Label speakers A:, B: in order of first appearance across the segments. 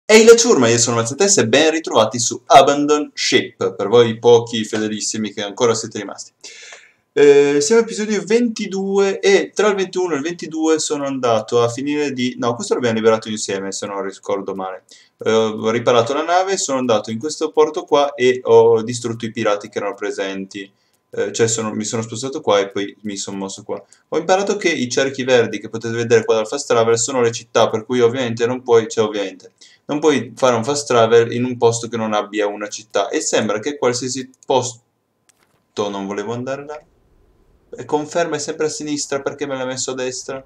A: Ehi la ciurma, io sono Mazzates e ben ritrovati su Abandon Ship, per voi pochi fedelissimi che ancora siete rimasti. Siamo all'episodio 22 e tra il 21 e il 22 sono andato a finire di... No, questo l'abbiamo liberato insieme, se non ricordo male. Ho riparato la nave, sono andato in questo porto qua e ho distrutto i pirati che erano presenti. Cioè mi sono spostato qua e poi mi sono mosso qua. Ho imparato che i cerchi verdi che potete vedere qua dal fast travel sono le città, per cui ovviamente non puoi... Cioè ovviamente non puoi fare un fast travel in un posto che non abbia una città e sembra che qualsiasi posto non volevo andare là e conferma è sempre a sinistra perché me l'ha messo a destra.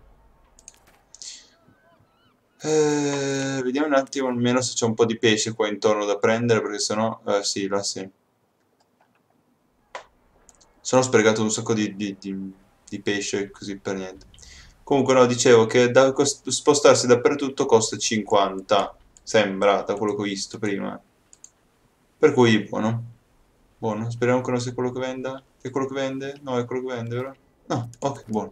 A: Vediamo un attimo almeno se c'è un po' di pesce qua intorno da prendere perché sennò sì, là sì, sono sprecato un sacco di pesce così per niente. Comunque no, dicevo che spostarsi dappertutto costa 50, sembra da quello che ho visto prima. Per cui buono. Buono, speriamo che non sia quello che venda. È quello che vende? No, è quello che vende, vero? No, ok, buono.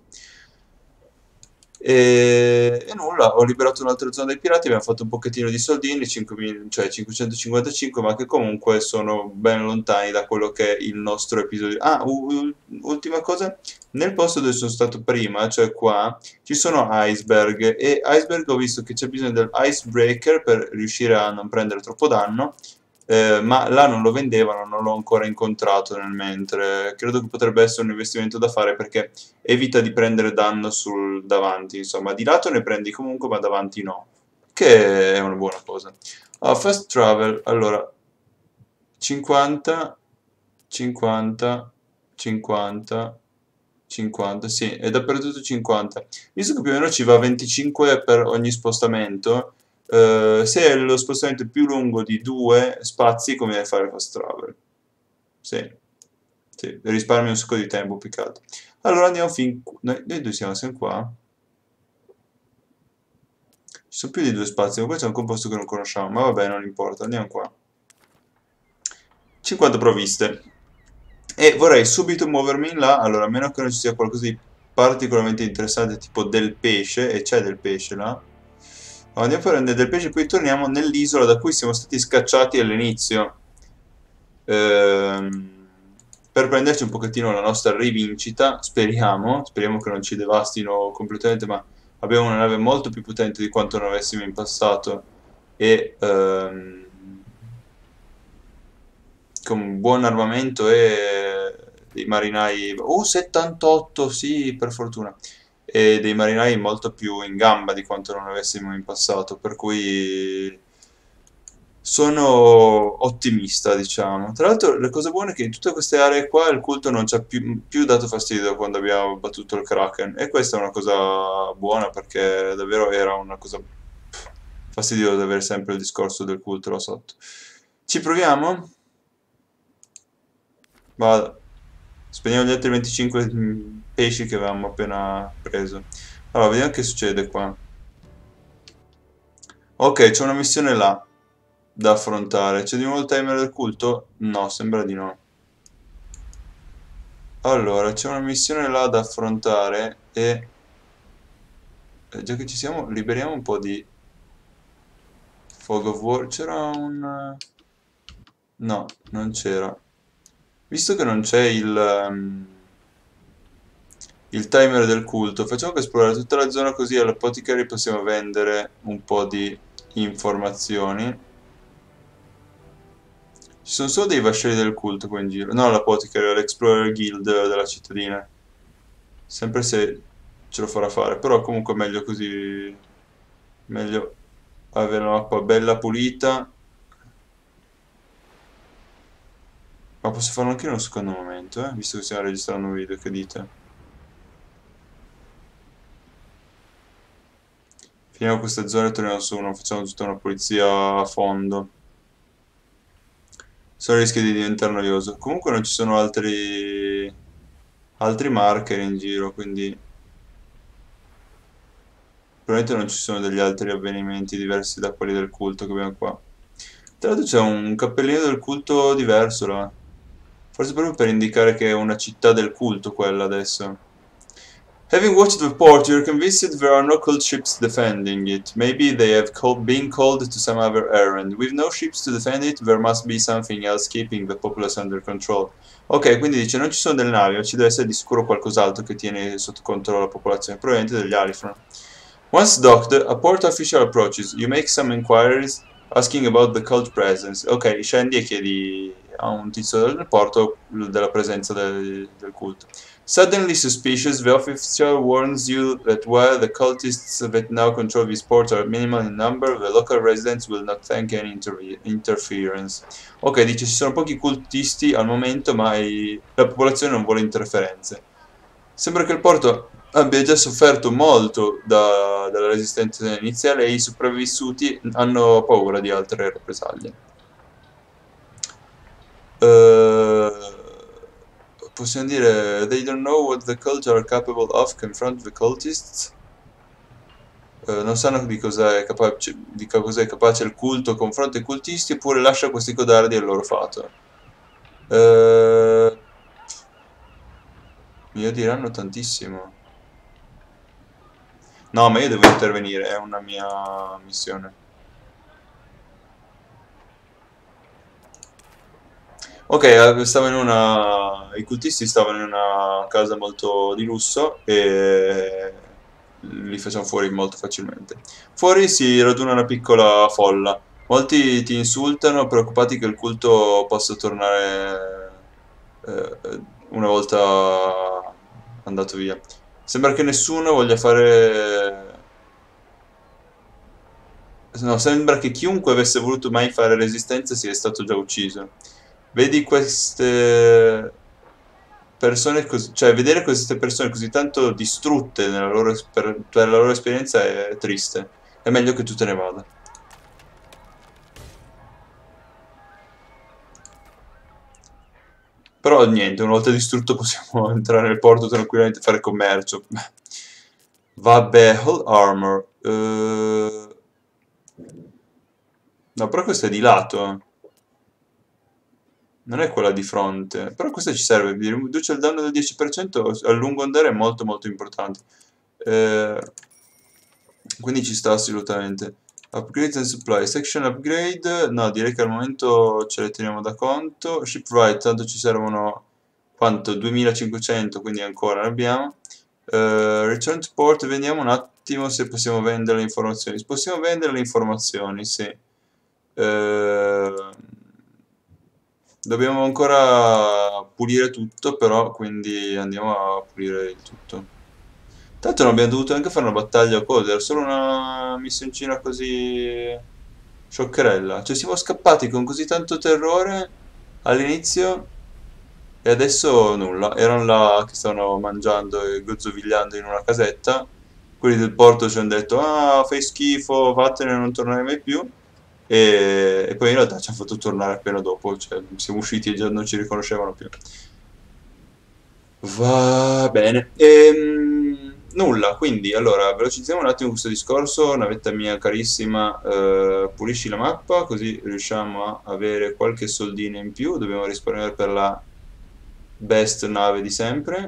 A: E nulla, ho liberato un'altra zona dei pirati, abbiamo fatto un pochettino di soldini, 5.000 cioè 555, ma che comunque sono ben lontani da quello che è il nostro episodio. Ah, ultima cosa, nel posto dove sono stato prima, cioè qua, ci sono iceberg e iceberg ho visto che c'è bisogno del icebreaker per riuscire a non prendere troppo danno, ma là non lo vendevano, non l'ho ancora incontrato nel mentre. Credo che potrebbe essere un investimento da fare perché evita di prendere danno sul davanti, insomma, di lato ne prendi comunque, ma davanti no, che è una buona cosa. Fast travel, allora, 50, 50, 50, 50, sì, è dappertutto 50. Visto che più o meno ci va 25 per ogni spostamento, se è lo spostamento più lungo di due spazi, conviene fare fast travel. Sì, sì, risparmia un sacco di tempo, più che altro. Allora andiamo fin qui. Noi due siamo qua. Ci sono più di due spazi, ma questo è un composto che non conosciamo, ma vabbè, non importa, andiamo qua. 50 provviste. E vorrei subito muovermi in là, allora a meno che non ci sia qualcosa di particolarmente interessante, tipo del pesce, e c'è del pesce là. Andiamo a prendere del pesce, poi torniamo nell'isola da cui siamo stati scacciati all'inizio. Ehm, per prenderci un pochettino la nostra rivincita, speriamo che non ci devastino completamente, ma abbiamo una nave molto più potente di quanto non avessimo in passato e con un buon armamento e dei marinai... 78, sì, per fortuna. E dei marinai molto più in gamba di quanto non avessimo in passato, per cui sono ottimista, diciamo. Tra l'altro, la cosa buona è che in tutte queste aree qua il culto non ci ha più dato fastidio da quando abbiamo battuto il Kraken. E questa è una cosa buona perché davvero era una cosa fastidiosa avere sempre il discorso del culto là sotto. Ci proviamo? Vado. Spegniamo gli altri 25 pesci che avevamo appena preso. Allora, vediamo che succede qua. Ok, c'è una missione là da affrontare. C'è di nuovo il timer del culto? No, sembra di no. Allora, c'è una missione là da affrontare e... già che ci siamo, liberiamo un po' di Fog of War. C'era un... no, non c'era. Visto che non c'è il timer del culto, facciamo che esplorare tutta la zona così all'apothecary possiamo vendere un po' di informazioni. Ci sono solo dei vascelli del culto qua in giro. No, l'Apothecary, l'Explorer Guild della cittadina. Sempre se ce lo farà fare. Però comunque è meglio così. Meglio avere la mappa bella pulita. Ma posso farlo anche in un secondo momento, visto che stiamo registrando un video, che dite? Finiamo queste zone e torniamo su, non facciamo tutta una pulizia a fondo. Solo rischia di diventare noioso. Comunque non ci sono altri marker in giro, quindi probabilmente non ci sono degli altri avvenimenti diversi da quelli del culto che abbiamo qua. Tra l'altro c'è un cappellino del culto diverso là. Forse proprio per indicare che è una città del culto quella adesso. Having watched the port, you're convinced there are no cult ships defending it. Maybe they have been called to some other errand. With no ships to defend it, there must be something else keeping the populace under control. Ok, quindi dice non ci sono delle navi, ma ci deve essere di sicuro qualcos'altro che tiene sotto controllo la popolazione, probabilmente degli Alifron. Once docked, a port official approaches. You make some inquiries asking about the cult presence. Ok, scendi e chiedi a un tizio del porto della presenza del culto. Suddenly suspicious, the official warns you that while the cultists that now control these ports are minimal in number, the local residents will not thank any interference. Ok, dice ci sono pochi cultisti al momento, ma la popolazione non vuole interferenze. Sembra che il porto abbia già sofferto molto dalla resistenza iniziale e i sopravvissuti hanno paura di altre rappresaglie. Possiamo dire they don't know what the cult are capable of, confront the cultists. Non sanno di cosa è capace il culto, confronta i cultisti, oppure lascia questi codardi al loro fato. Mi odieranno tantissimo. No, ma io devo intervenire, è una mia missione. Ok, i cultisti stavano in una casa molto di lusso e li facciamo fuori molto facilmente. Fuori si raduna una piccola folla. Molti ti insultano, preoccupati che il culto possa tornare una volta andato via. Sembra che nessuno voglia fare... No, sembra che chiunque avesse voluto mai fare resistenza sia stato già ucciso. Vedi queste persone così, cioè vedere queste persone così tanto distrutte per la loro esperienza è triste. È meglio che tu te ne vada. Però niente, una volta distrutto possiamo entrare nel porto tranquillamente e fare commercio. Vabbè, Whole Armor. No, però questa è di lato. Non è quella di fronte. Però questa ci serve. Riduce il danno del 10% a lungo andare è molto molto importante. Quindi ci sta assolutamente. Upgrades and supply. Section upgrade. No, direi che al momento ce le teniamo da conto. Shipwright, tanto ci servono... Quanto? 2500, quindi ancora ne abbiamo. Return to port, vediamo un attimo se possiamo vendere le informazioni. Possiamo vendere le informazioni, sì. Dobbiamo ancora pulire tutto, però, quindi andiamo a pulire il tutto. Tanto non abbiamo dovuto neanche fare una battaglia a coda, era solo una missioncina così scioccherella. Cioè siamo scappati con così tanto terrore all'inizio e adesso nulla. Erano là che stavano mangiando e gozzovigliando in una casetta. Quelli del porto ci hanno detto ah fai schifo, vattene, non tornare mai più. E poi in realtà ci hanno fatto tornare appena dopo, cioè siamo usciti e già non ci riconoscevano più. Va bene. Nulla, quindi allora velocizziamo un attimo questo discorso, navetta mia carissima, pulisci la mappa così riusciamo a avere qualche soldino in più, dobbiamo risparmiare per la best nave di sempre.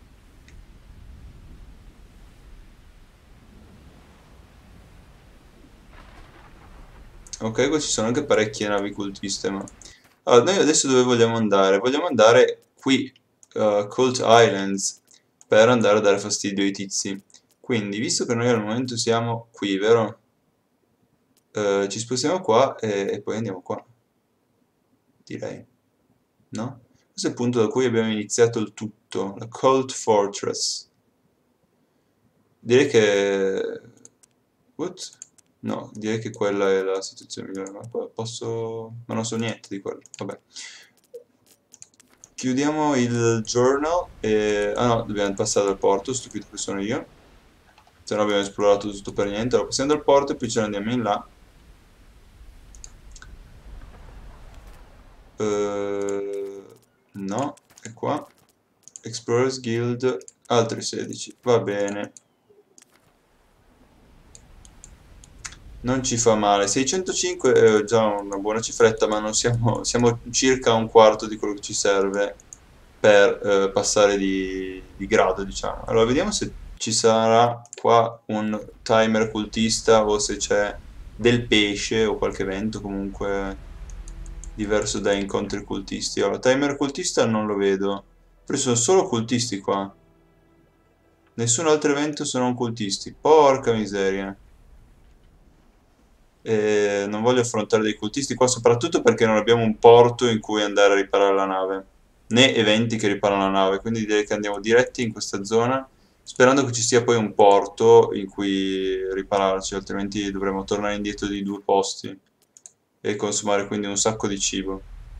A: Ok, qua ci sono anche parecchie navi cultiste, ma... Allora, noi adesso dove vogliamo andare? Vogliamo andare qui, Cult Islands, per andare a dare fastidio ai tizi. Quindi, visto che noi al momento siamo qui, vero? Ci spostiamo qua e poi andiamo qua. Direi. No? Questo è il punto da cui abbiamo iniziato il tutto, la Cult Fortress. Direi che... What? No, direi che quella è la situazione migliore, ma poi posso... ma non so niente di quello, vabbè. Chiudiamo il journal e... ah no, dobbiamo passare dal porto, stupido che sono io. Se no abbiamo esplorato tutto per niente. Allora passiamo dal porto e poi ce ne andiamo in là. No, è qua. Explorers Guild, altri 16, va bene. Non ci fa male, 605 è già una buona cifretta, ma non siamo circa un quarto di quello che ci serve per passare di grado, diciamo. Allora, vediamo se ci sarà qua un timer cultista o se c'è del pesce o qualche evento comunque diverso da incontri cultisti. Allora, timer cultista non lo vedo, però sono solo cultisti qua. Nessun altro evento se non cultisti. Porca miseria. E non voglio affrontare dei cultisti qua, soprattutto perché non abbiamo un porto in cui andare a riparare la nave, né eventi che riparano la nave, quindi direi che andiamo diretti in questa zona, sperando che ci sia poi un porto in cui ripararci, altrimenti dovremo tornare indietro di 2 posti e consumare quindi un sacco di cibo.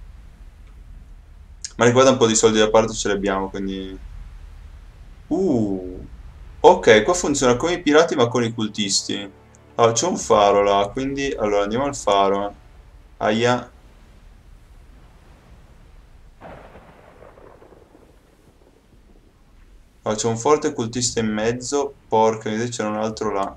A: Ma riguarda un po' di soldi da parte ce li abbiamo, quindi... Uh, ok, qua funziona come i pirati ma con i cultisti. Allora, c'è un faro là, quindi... Allora, andiamo al faro. Aia. Allora, c'è un forte cultista in mezzo. Porca miseria, c'era un altro là.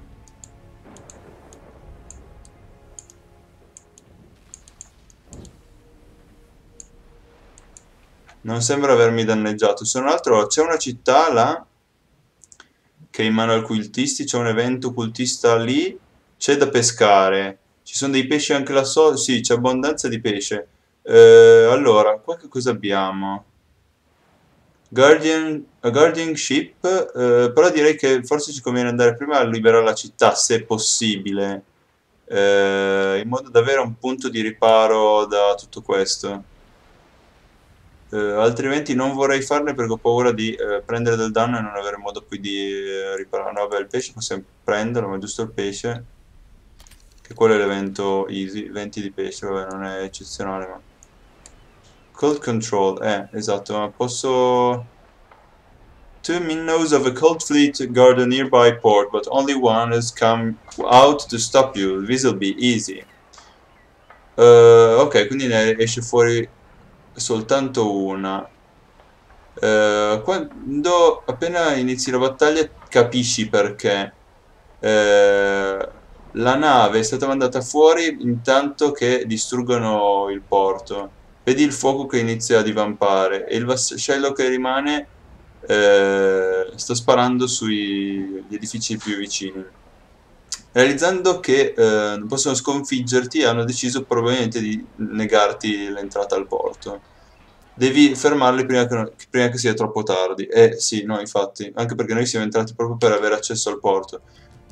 A: Non sembra avermi danneggiato. Se non altro, c'è una città là che è in mano ai cultisti. C'è un evento cultista lì. C'è da pescare. Ci sono dei pesci anche là sotto. Sì, c'è abbondanza di pesce. Allora, qua che cosa abbiamo? Guardian Ship, però direi che forse ci conviene andare prima a liberare la città, se possibile, in modo da avere un punto di riparo da tutto questo. Altrimenti non vorrei farne perché ho paura di prendere del danno e non avere modo poi di riparare. No, vabbè, il pesce possiamo prenderlo, ma giusto il pesce, che quello è l'evento easy, 20 di pesce, vabbè, non è eccezionale, ma... Cold Control, esatto, ma posso... Two minnows of a cold fleet guard a nearby port, but only one has come out to stop you. This will be easy. Ok, quindi ne esce fuori soltanto una. Quando appena inizi la battaglia capisci perché. La nave è stata mandata fuori intanto che distruggono il porto. Vedi il fuoco che inizia a divampare e il vascello che rimane sta sparando sugli edifici più vicini. Realizzando che non possono sconfiggerti, hanno deciso probabilmente di negarti l'entrata al porto. Devi fermarli prima che sia troppo tardi. Sì, no, infatti, anche perché noi siamo entrati proprio per avere accesso al porto.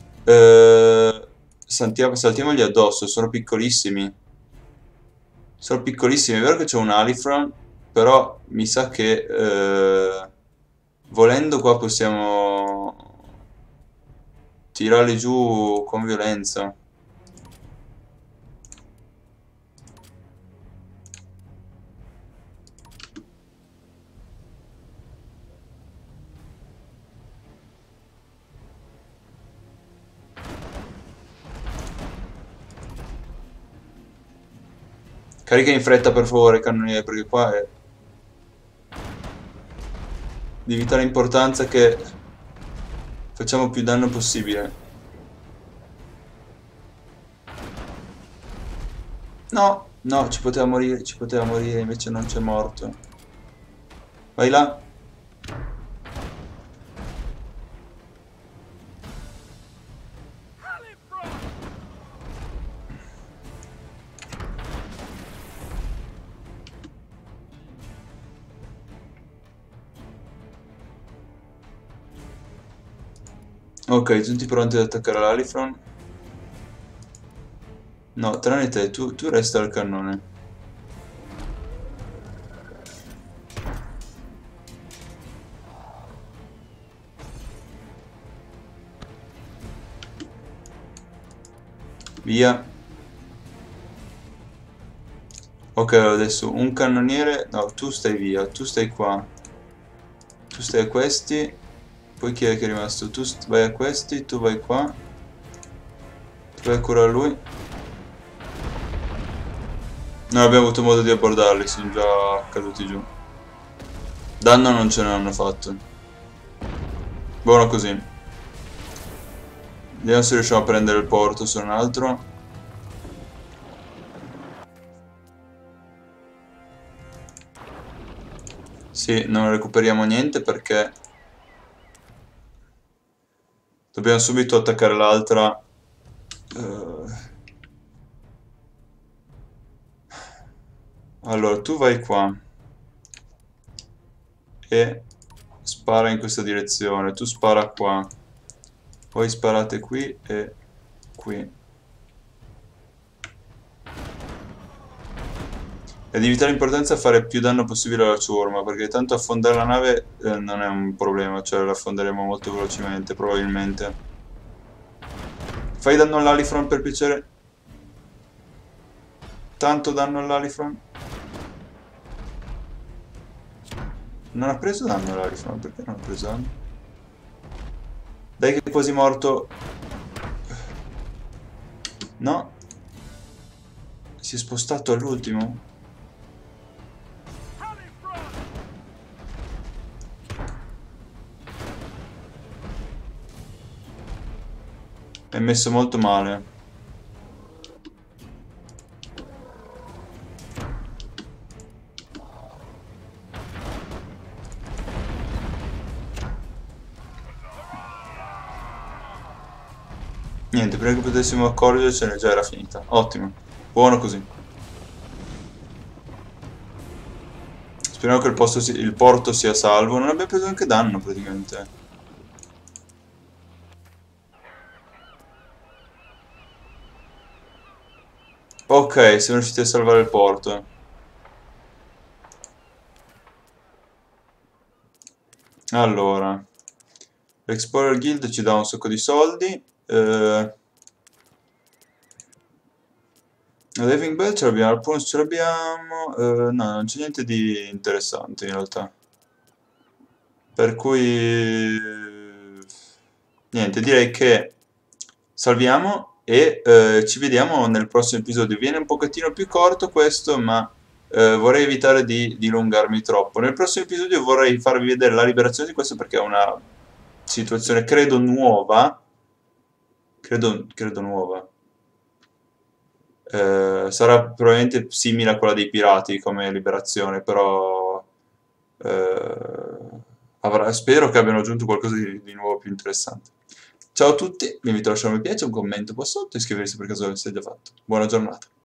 A: Saltiamogli addosso, sono piccolissimi. Sono piccolissimi, è vero che c'è un Alifron, però mi sa che volendo qua possiamo tirarli giù con violenza. Carica in fretta per favore, cannoniere, perché qua è di vitale importanza che facciamo più danno possibile. No, no, ci poteva morire, invece non c'è morto. Vai là. Ok, tutti pronti ad attaccare l'Alifron? No, tranne te, tu resta al cannone. Via. Ok, adesso un cannoniere... No, tu stai via, tu stai qua. Tu stai a questi. Poi chi è che è rimasto? Tu vai a questi, tu vai qua. Tu vai a curare lui. Non abbiamo avuto modo di abbordarli, sono già caduti giù. Danno non ce ne hanno fatto. Buono così. Vediamo se riusciamo a prendere il porto su un altro. Sì, non recuperiamo niente perché Dobbiamo subito attaccare l'altra. Allora, tu vai qua e spara in questa direzione, tu spara qua, poi sparate qui e qui. È di vitale importanza fare più danno possibile alla ciurma, perché tanto affondare la nave non è un problema, cioè la affonderemo molto velocemente, probabilmente. Fai danno all'Alifron per piacere. Tanto danno all'Alifron. Non ha preso danno l'Alifron, perché non ha preso danno? Dai che è quasi morto. No. Si è spostato all'ultimo. È messo molto male. Niente, prima che potessimo accorgercene già era finita. Ottimo. Buono così. Speriamo che il porto sia salvo. Non abbiamo preso neanche danno praticamente. Ok, siamo riusciti a salvare il porto. Allora, l'Explorer Guild ci dà un sacco di soldi. La Living Bell ce l'abbiamo, il Pons ce l'abbiamo. No, non c'è niente di interessante in realtà. Per cui niente, direi che salviamo e ci vediamo nel prossimo episodio. Viene un pochettino più corto questo, ma vorrei evitare di dilungarmi troppo. Nel prossimo episodio vorrei farvi vedere la liberazione di questo perché è una situazione credo nuova. Credo nuova. Sarà probabilmente simile a quella dei pirati come liberazione, però spero che abbiano aggiunto qualcosa di nuovo più interessante. Ciao a tutti, vi invito a lasciare un mi piace, un commento qua sotto e iscriversi per caso l'aveste già fatto. Buona giornata.